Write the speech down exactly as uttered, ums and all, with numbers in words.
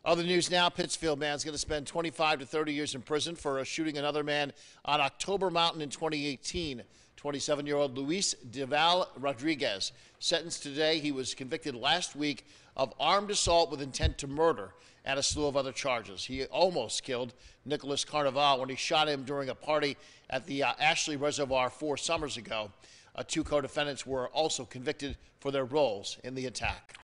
Other news now, Pittsfield man's going to spend twenty-five to thirty years in prison for shooting another man on October Mountain in twenty eighteen. twenty-seven-year-old Luis Deval Rodriguez, sentenced today. He was convicted last week of armed assault with intent to murder and a slew of other charges. He almost killed Nicholas Carnival when he shot him during a party at the uh, Ashley Reservoir four summers ago. Uh, two co-defendants were also convicted for their roles in the attack.